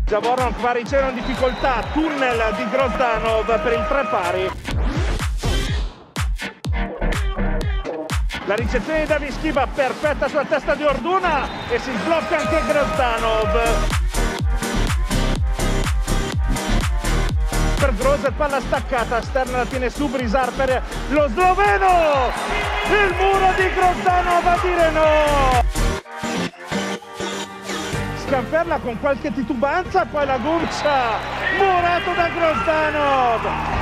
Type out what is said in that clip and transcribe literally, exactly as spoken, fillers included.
Javorno Kvariceno in difficoltà, tunnel di Grozdanov per il tre pari. La ricezione di David Schiva perfetta sulla testa di Orduna e si sblocca anche Grozdanov. Per Grozer palla staccata, Stern la tiene su, Brisar per lo sloveno! Il muro di Grozdanov a dire no! Scamperla con qualche titubanza, poi la gurcia, murato da Grozdanov!